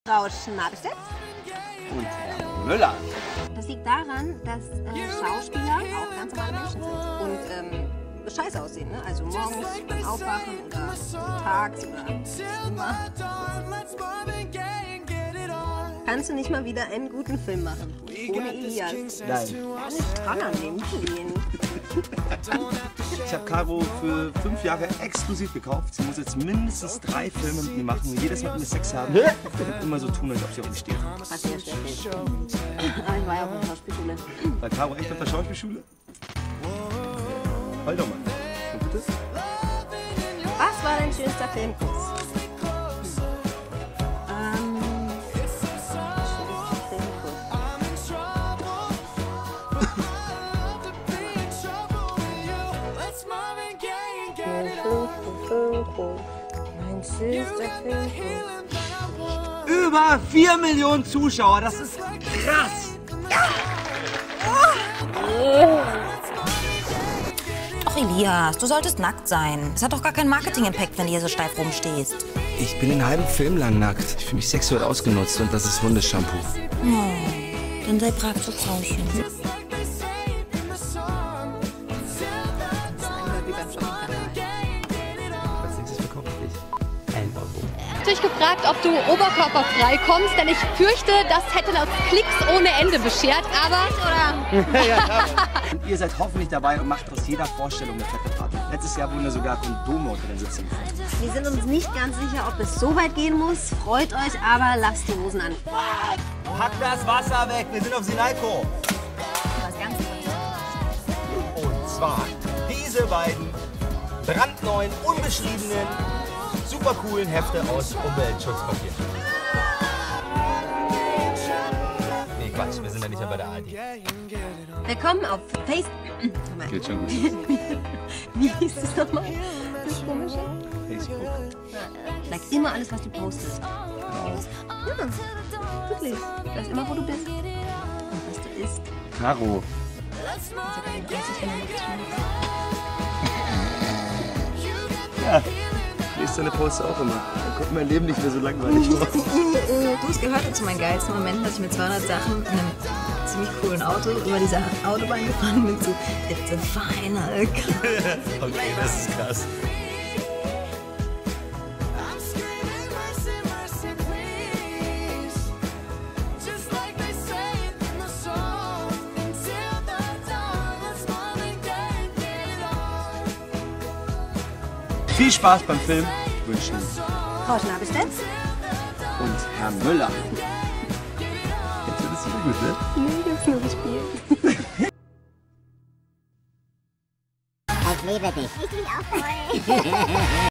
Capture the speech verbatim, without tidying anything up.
Frau Schnabelstedt und Herr Müller. Das liegt daran, dass äh, Schauspieler auch ganz normale Menschen sind und ähm, scheiße aussehen, ne? Also morgens beim Aufwachen oder tags oder immer. Kannst du nicht mal wieder einen guten Film machen? Ohne Elias. Nein. Ja, nicht dran an den Film. Ich habe Caro für fünf Jahre exklusiv gekauft. Sie muss jetzt mindestens drei Filme mit mir machen. Jedes Mal, wenn wir Sex haben, und immer so tun, als ob sie auf mich steht. Was sehr schlecht ist. Aber ich war ja auch in der Schauspielschule. War Caro echt auf der Schauspielschule? Halt doch mal. Und bitte? Was war dein schönster Filmkuss? Ähm, schönster Filmkuss. Mein schönster Filmkuss. Über vier Millionen Zuschauer, das ist krass! Ach Elias, du solltest nackt sein. Es hat doch gar keinen Marketing-Impact, wenn du hier so steif rumstehst. Ich bin den halben Film lang nackt. Ich fühle mich sexuell ausgenutzt und das ist Hundeshampoo. Oh, dann sei brav zu Frauchen. Als nächstes verkaufe ich ein Euro. Natürlich gefragt, ob du oberkörperfrei kommst, denn ich fürchte, das hätte uns Klicks ohne Ende beschert, aber... Und ihr seid hoffentlich dabei und macht aus jeder Vorstellung eine fette Party. Letztes Jahr wurden da sogar Kondome unter den Sitzen gefunden. Wir sind uns nicht ganz sicher, ob es so weit gehen muss. Freut euch, aber lasst die Hosen an. Pack das Wasser weg, wir sind auf Sinaiko. Was ganz Und zwar diese beiden brandneuen, unbeschriebenen, super coolen Hefte aus Umweltschutzpapier. Nee, Quatsch, wir sind ja nicht mehr bei der A R D. Willkommen auf Facebook. Geht schon gut. Wie hieß das nochmal? Das komische? Facebook. Like immer alles, was du postest. Ja, wirklich. Ich weiß immer, wo du bist. Und was du isst. Caro. Ja, ich lese deine Posts auch immer. Dann kommt mein Leben nicht mehr so langweilig vor. Du, es gehörte zu meinen geilsten Momenten, dass ich mit zweihundert Sachen in einem ziemlich coolen Auto über diese Autobahn gefahren bin zu It's a final cut. Okay, das ist krass. Viel Spaß beim Film wünschen Frau Schnabelstedt? und Herr Müller. Jetzt wird es wieder gut, ne? Nee, ich hab's nur gespielt. Ich liebe dich. Ich dich auch voll.